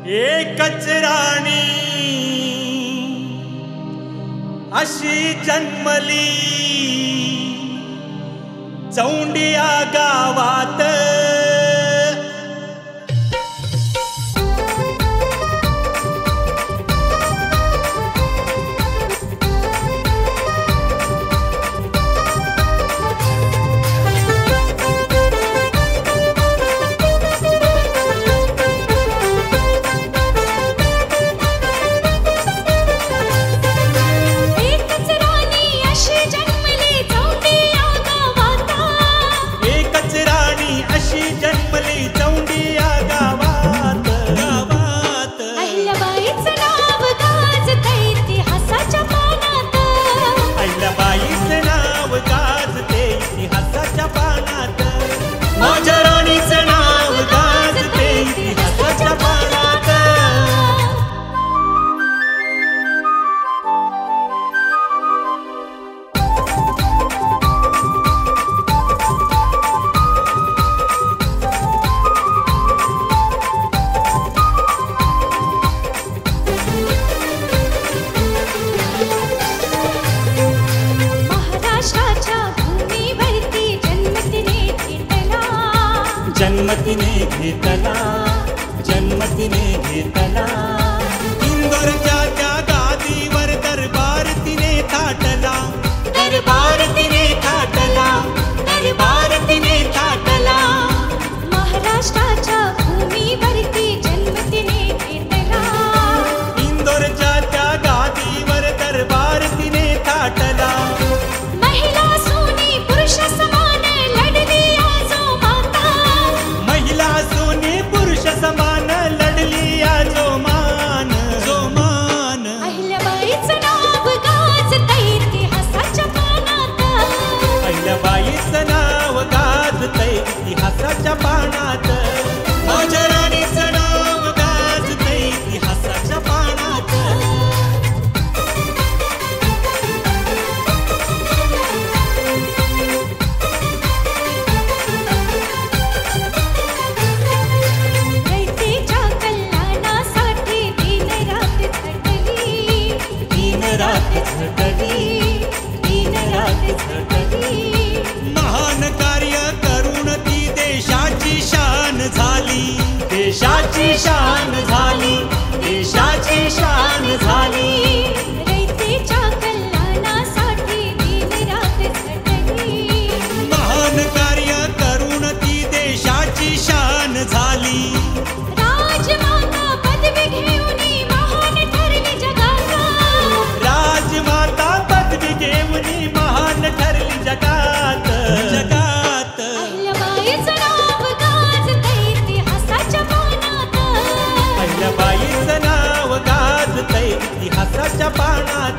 एकच राणी अशी जन्मली चौंडिया गावात। जन्मतिने घेतला इंदोरच्या त्या गादीवर दरबार तिने थाटला, दरबार तिने थाटला, दरबार तिने थाटला। महाराष्ट्राच्या भूमीवरती जन्म तिने घेतला, इंदोरच्या त्या गादीवर दरबार तिने थाटला। महिला सोनी पुरुष समान लढली आजो माता, महिला सोनी पुरुष समान लढली आजो मान, जो मान। अहिल्याबाईचं नाव गाजतंय इतिहासाच्या पानात, अहिल्याबाईचं नाव गाजतंय इतिहासाच्या पानात। माझ्या राणीचं नाव गाजतंय इतिहासाच्या पानात। रयतेच्या कल्याणासाठी दिनरात झटली, दिनरात झटली, दिनरात झटली। महान कार्य करून ती देशाची शान झाली, देशाची शान झाली, देशाची शान झाली। रयतेच्या कल्याणासाठी दिनरात झटली, महान कार्य करून ती देशाची शान झाली। राजमाता पदवी घेऊन महान ठरली जगात, राजमाता पदवी घेऊन महान ठरली जगात, जगात। अहिल्याबाईचं नाव गाजतंय इतिहासाच्या पानात, अहिल्याबाईचं नाव गाजतंय इतिहासाच्या पानात।